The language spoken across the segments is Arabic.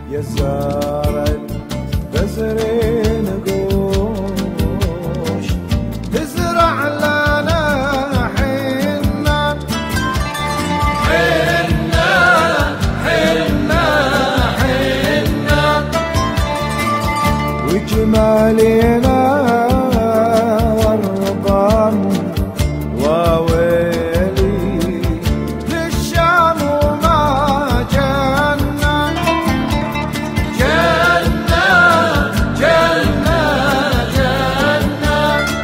يا زارع البزر نقوش تزرع لنا حنا حنا حنا حنا وجمالنا والرضان وويلي للشام وما جنة جنة جنة جنة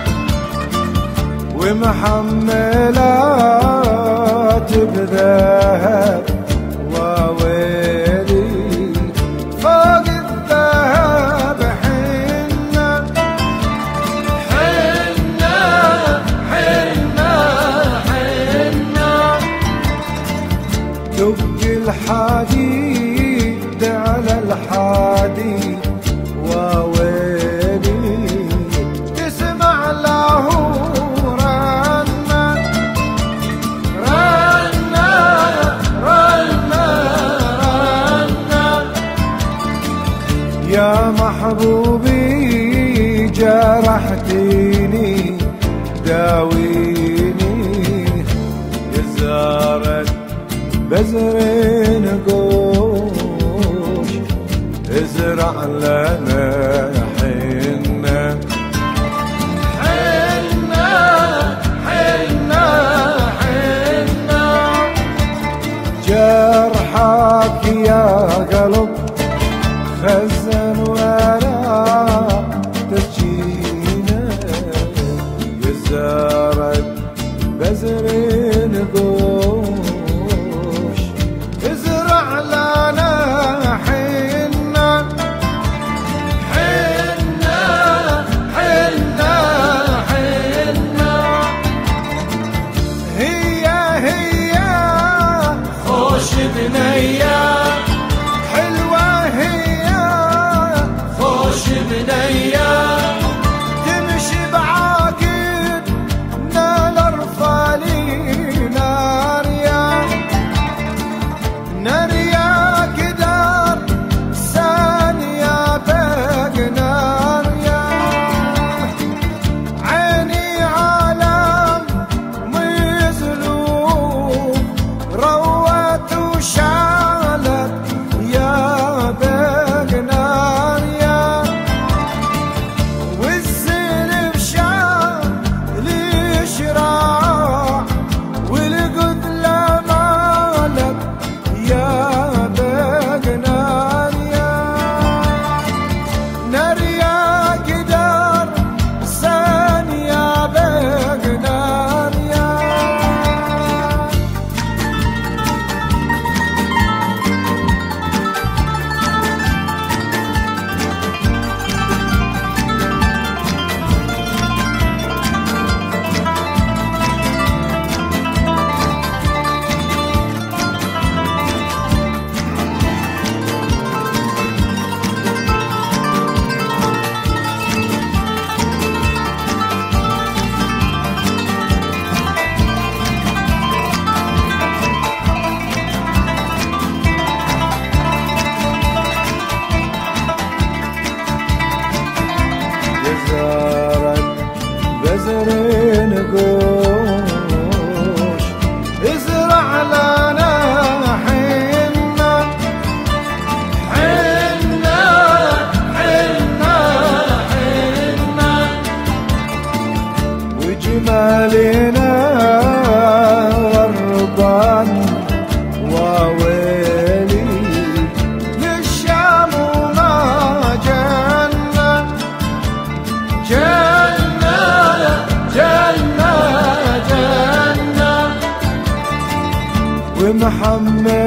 ومحملات بذهب وويلي فوق الذهب حنة حنة حنة حنة دق الحديد على الحديد وويلي تسمع له رنة رنة رنة رنة يا محبوبي جرحتيني داويني يا زارع بزر نقوش ازرع لنا حنة حنة حنة حنة جرحك يا قلب خزن ولا تجينا يا زارع بزر نقوش ازرع لنا حنة حنة حنة حنة هي هي خوش بنية حلوة هي خوش بنية تمشي بعاقد نال ارفالي ناريا ناريا قدر ثانية باق ناريا عيني عالم مظلوم روت وشالت يا باق ناريا والزلف شال الشراع والقتلى مالك يا باق ناريا ناريا قدر ثانية باق ناريا يا زارع البزر نقوش ازرع لنا حنة حنة حنة حنة وجمالنا والرضان وويلي للشام وما جنة جنة جنة جنة ومحمد